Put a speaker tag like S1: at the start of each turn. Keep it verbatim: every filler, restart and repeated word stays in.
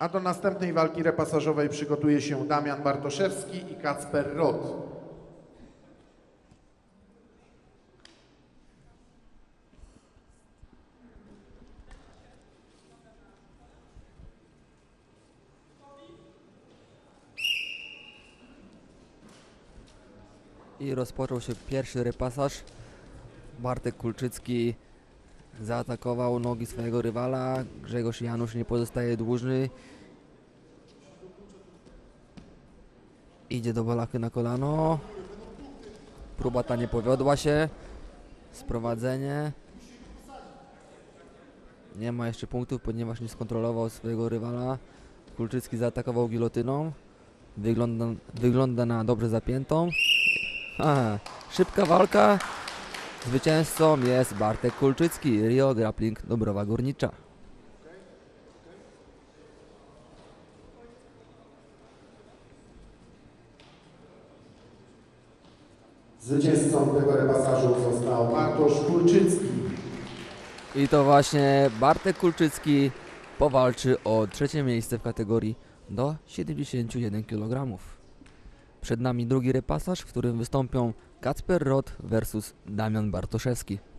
S1: A do następnej walki repasażowej przygotuje się Damian Bartoszewski i Kacper Rot.
S2: I rozpoczął się pierwszy repasaż. Bartek Kulczycki zaatakował nogi swojego rywala. Grzegorz Janusz nie pozostaje dłużny. Idzie do balachy na kolano. Próba ta nie powiodła się. Sprowadzenie. Nie ma jeszcze punktów, ponieważ nie skontrolował swojego rywala. Kulczycki zaatakował gilotyną. Wygląda, wygląda na dobrze zapiętą. Aha, szybka walka. Zwycięzcą jest Bartek Kulczycki, Rio Grappling Dąbrowa Górnicza.
S1: Zwycięzcą tego repasażu został Bartosz Kulczycki.
S2: I to właśnie Bartek Kulczycki powalczy o trzecie miejsce w kategorii do siedemdziesięciu jeden kilogramów. Przed nami drugi repasaż, w którym wystąpią Kacper Rot versus Damian Bartoszewski.